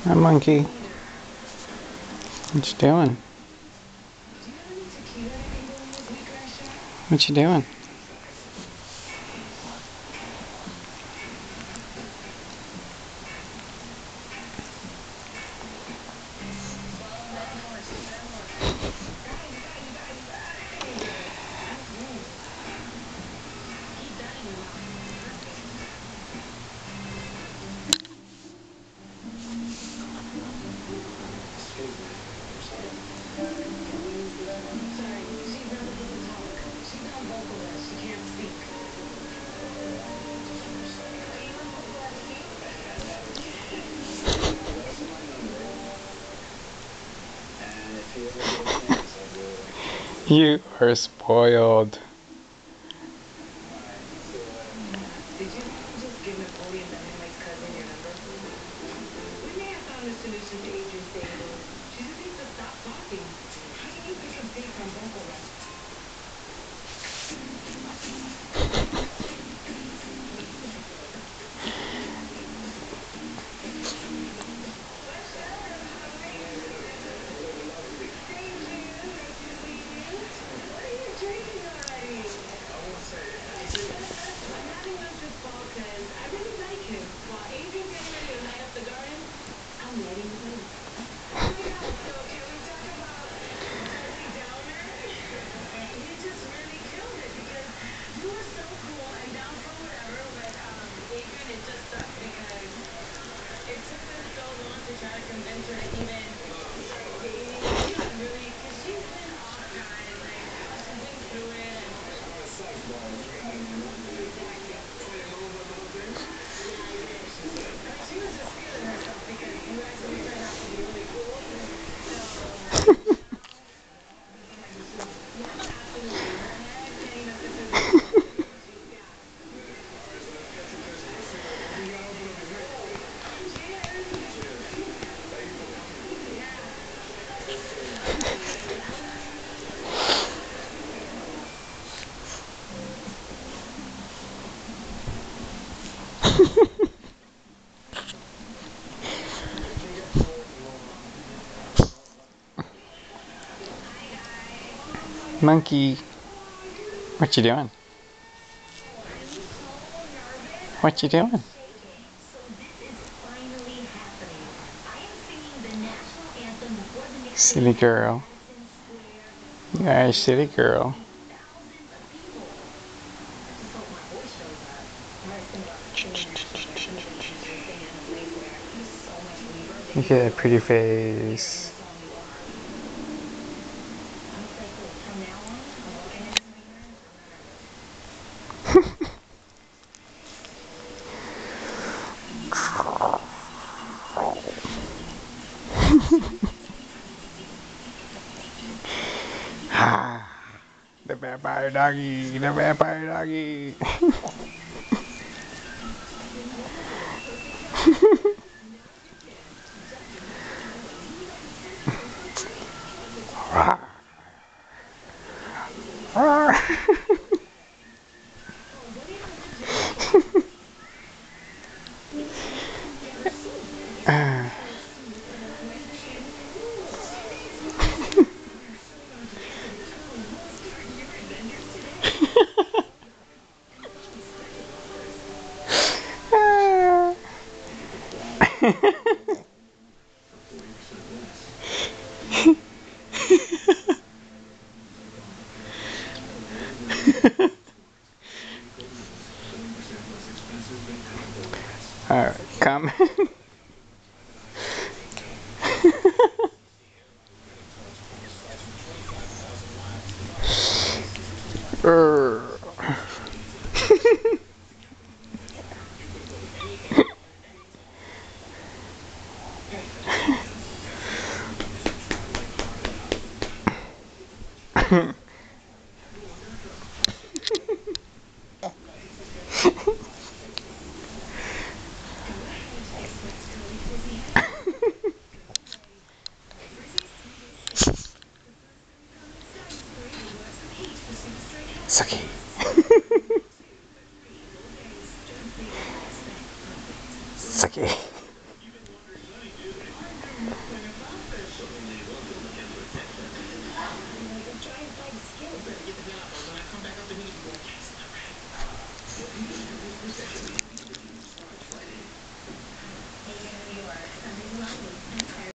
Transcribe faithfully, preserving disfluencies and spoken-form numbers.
Hi, monkey. What you doing? What you doing? You are spoiled. Did you just give Napoleon Dynamite's cousin your number? We may have found a solution to Adrian's dating loop. She just needs to stop talking. How do you pick a date from vocal rest? Monkey. What you doing? What you doing? Silly girl. You are a silly girl. Look at that pretty face. Ah, the vampire doggy, the vampire doggy. Alright, come. Sookie. Sookie.